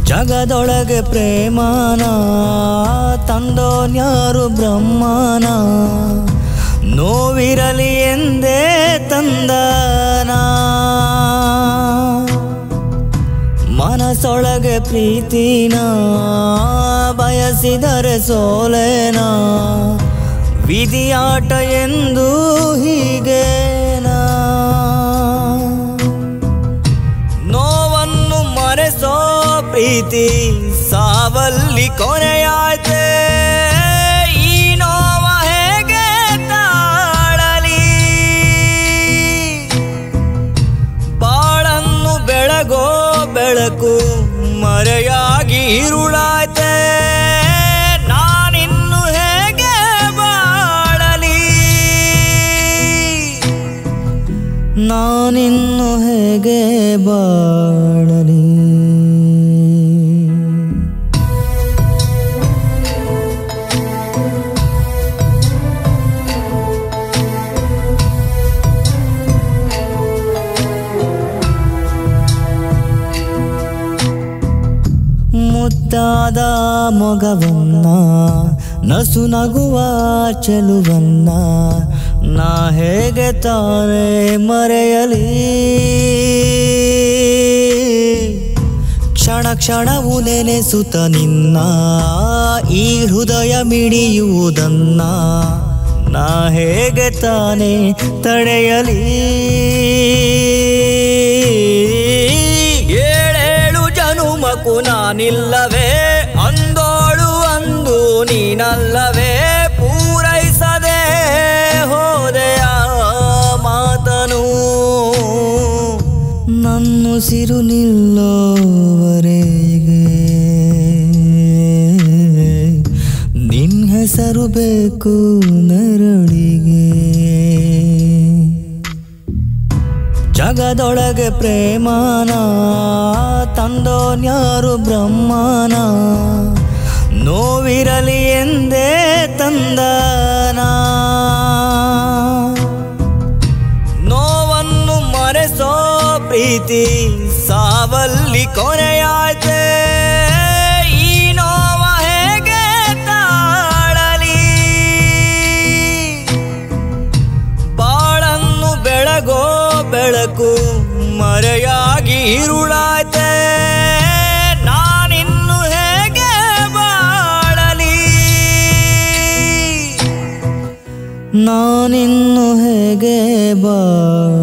ಜಗದೊಳಗೆ ಪ್ರೇಮನ ತಂದೋನ್ಯಾರು ಬ್ರಹ್ಮನ ನೋವಿರಲಿ ಎಂದೇ ತಂದನ ಮನಸೊಳಗೆ ಪ್ರೀತಿನ ಬಯಸಿದರೆ ಸೋಲೆನ ವಿಧಿಯಾಟ ಎಂದು ಹೀಗೇನಾ ನೋವನ್ನು ಮರೆಸೋ ಪ್ರೀತಿ ಸಾವಲ್ಲಿ ಕೊನೆಯಾಯ್ತೆ ಈ ನೋವ ಹೇಗೆ ತಾಳಲಿ ಬಾಳನ್ನು ಬೆಳಗೋ ಬೆಳಕು ಮರೆಯಾಗಿ ಇರುಳಾಯ್ತೆ ನಾನಿನ್ನು ಹೇಗೆ ಬಾಳಲಿ ನಾನಿನ್ನು ಹೇಗೆ ಬಾಳಲಿ ಮುದ್ದಾದ ಮೊಗವನ್ನ ನಸು ನಗುವ ಚೆಲುವನ್ನ ನಾ ಹೇಗೆ ತಾನೇ ಮರೆಯಲಿ ಕ್ಷಣ ಕ್ಷಣವು ನೆನೆಸುತ್ತ ನಿನ್ನ ಈ ಹೃದಯ ಮಿಡಿಯುವುದನ್ನ ನಾ ಹೇಗೆ ತಾನೇ ತಡೆಯಲಿ ಜನುಮಕು ನಾನಿಲ್ಲವೇ ಅಂದೋಳು ಅಂದು ನೀನಲ್ಲವೇ ಪೂರೈಸದೆ ಹೋದೆಯ ಮಾತನು ನನ್ನುಸಿರು ನಿಲ್ಲೋವರೆಗೆ ನಿನ್ನ ಹೆಸರು ಬೇಕು ನೆರಳಿಗೆ ಜಗದೊಳಗೆ ಪ್ರೇಮನ ತಂದೋನ್ಯಾರು ಬ್ರಹ್ಮನ ನೋವಿರಲಿ ಎಂದೇ ತಂದನ ನೋವನ್ನು ಮರೆಸೋ ಪ್ರೀತಿ ಸಾವಲ್ಲಿ ಕೊನೆಯಾಯ್ತೆ ಈ ನೋವ ಹೇಗೆ ತಾಳಲಿ ಬಾಳನ್ನು ಬೆಳಗೋ ಬೆಳಕು ಮರೆಯಾಗಿ ಇರುಳಾಯ್ತೆ ನಾನಿನ್ನು ಹೇಗೆ ಬಾಳಲಿ ನಾನಿನ್ನು ಹೇಗೆ ಬಾಳಲಿ